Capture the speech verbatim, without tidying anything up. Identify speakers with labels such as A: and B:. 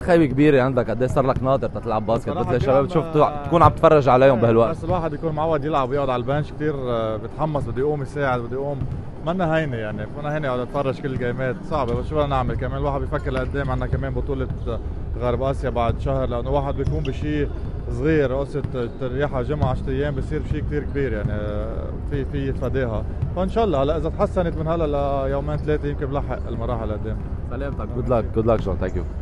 A: خيبه كبيره عندك، قد ايه صار لك ناطر تلعب باسكت، مثل الشباب تشوف تكون عم تتفرج عليهم بهالوقت.
B: بس الواحد يكون معود يلعب ويقعد على البنش كثير بتحمس، بده يقوم يساعد، بده يقوم، منا هينه يعني، فانا هينه اقعد اتفرج كل الجيمات صعبه، بس شو بدنا نعمل كمان، الواحد بيفكر لقدام، عندنا كمان بطوله غرب اسيا بعد شهر، لانه الواحد بيكون بشيء صغير، قصه تريحها جمعه عشرة ايام بصير بشيء كثير كبير يعني، في في يتفاداها، فان شاء الله هلا اذا تحسنت من هلا ليومين ثلاثه يمكن بلحق المراحل قدام.
A: سلامتك، جود لك، جود لك جون، ثانك يو.